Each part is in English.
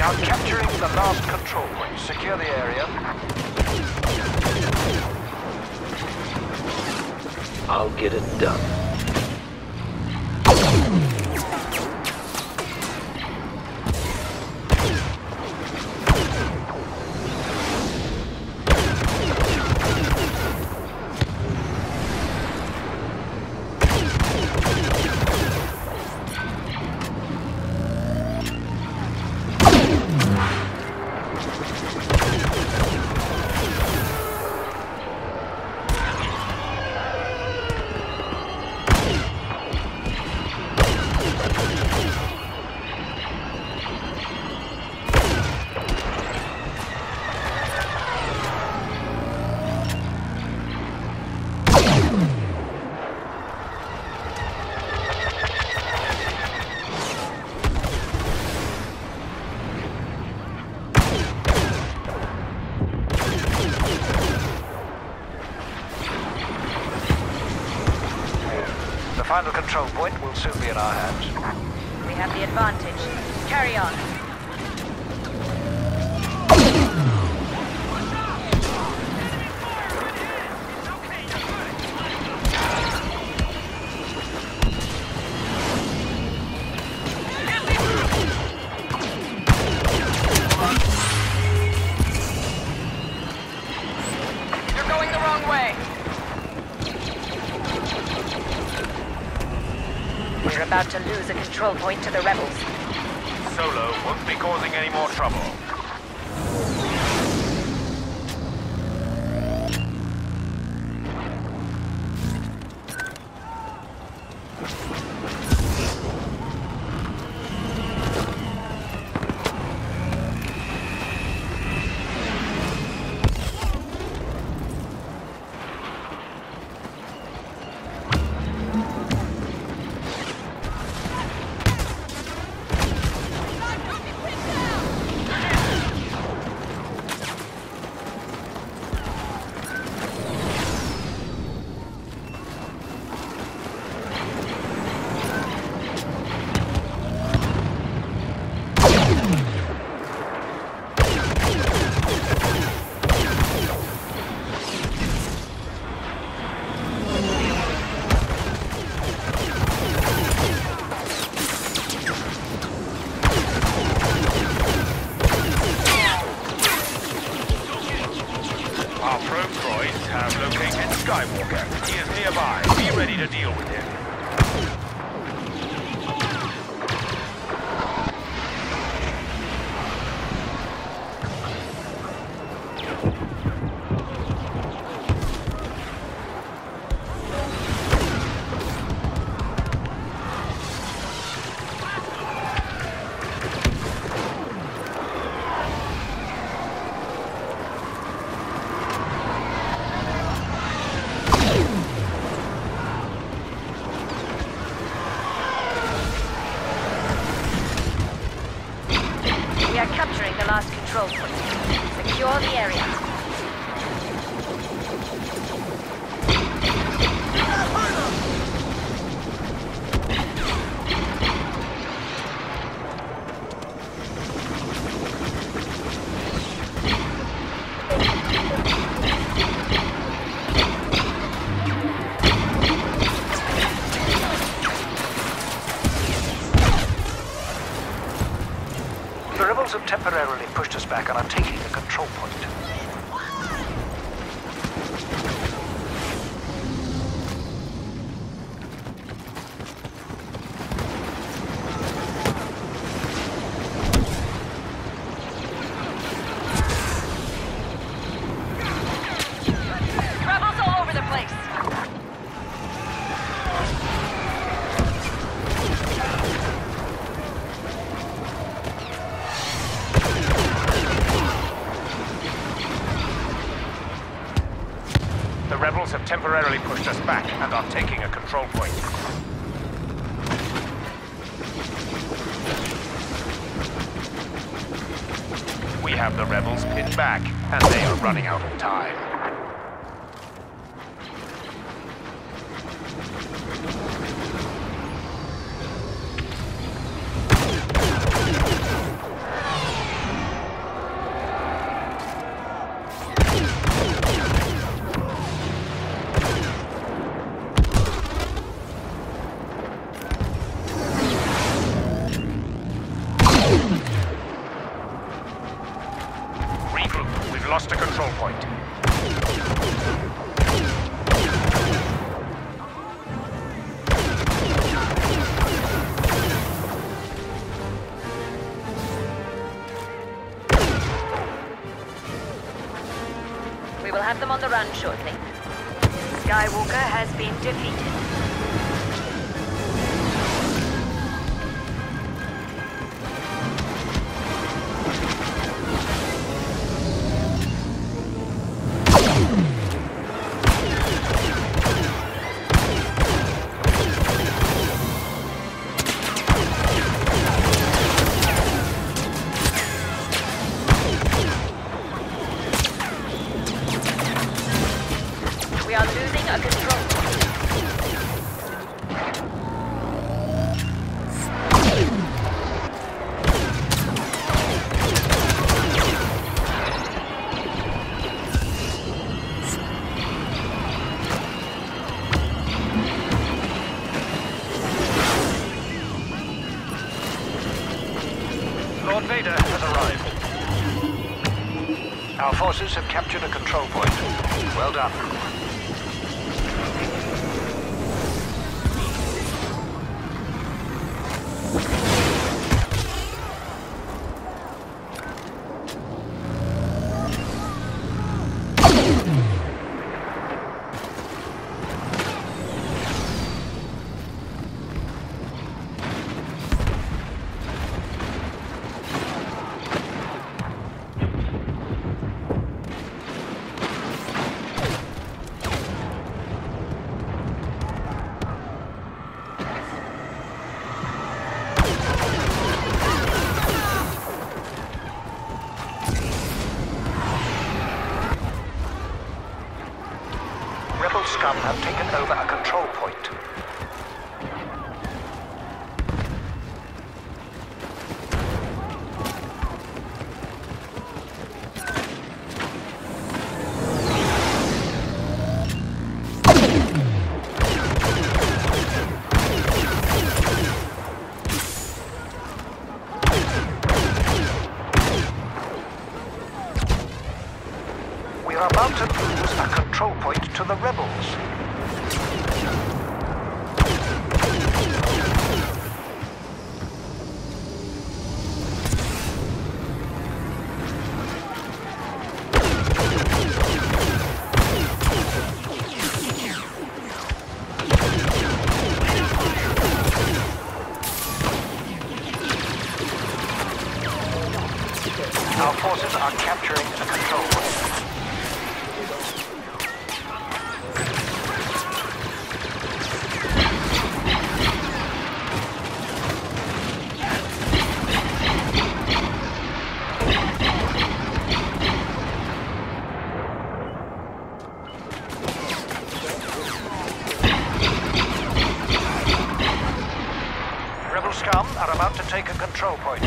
are capturing the last control point. Secure the area. I'll get it done. The final control point will soon be in our hands. We have the advantage. Carry on. You're going the wrong way. We're about to lose a control point to the rebels. Solo won't be causing any more trouble. Our probe droids have located Skywalker. He is nearby. Be ready to deal with him. We are capturing the last control point. Secure the area. The rebels have temporarily pushed us back and are taking the control point. Rebels all over the place. The rebels have temporarily pushed us back and are taking a control point. We have the rebels pinned back, and they are running out of time. lost a control point. We will have them on the run shortly. Skywalker has been defeated. We are losing a control point. Lord Vader has arrived. Our forces have captured a control point. Well done. Rebel scum have taken over a control point. We are about to lose a control point to the rebels. Our forces are capturing a control point. Rebel scum are about to take a control point.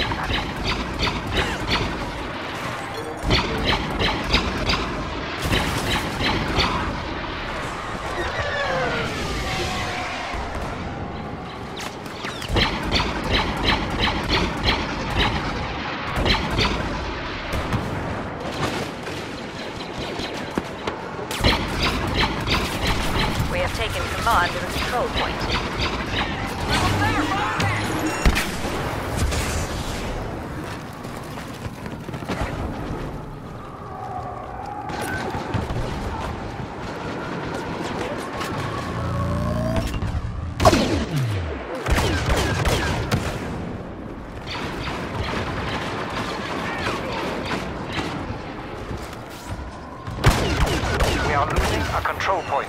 We have taken command of the control point. We are losing a control point.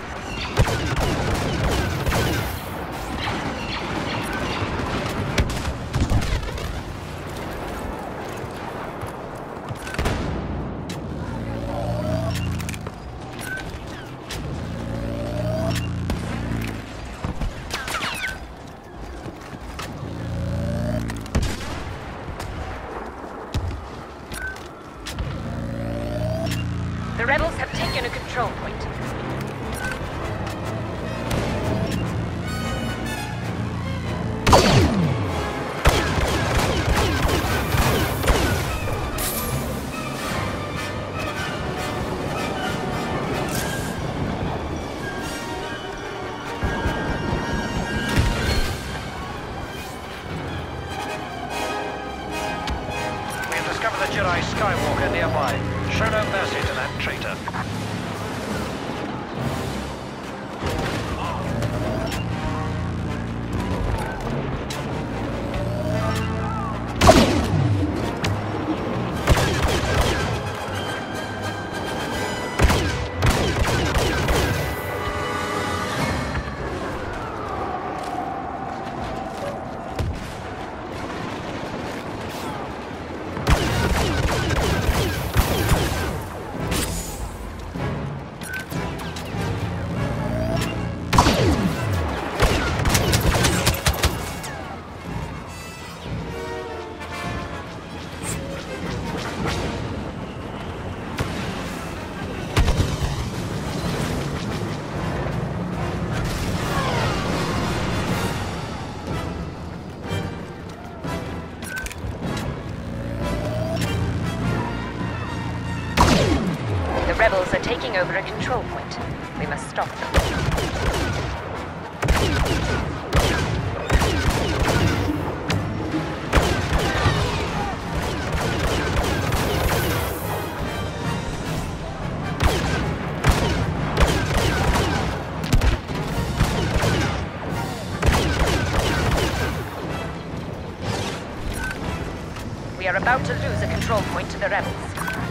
The rebels have taken a control point. discover the Jedi Skywalker nearby. Show no mercy to that traitor. The rebels are taking over a control point. We must stop them. We are about to lose a control point to the rebels.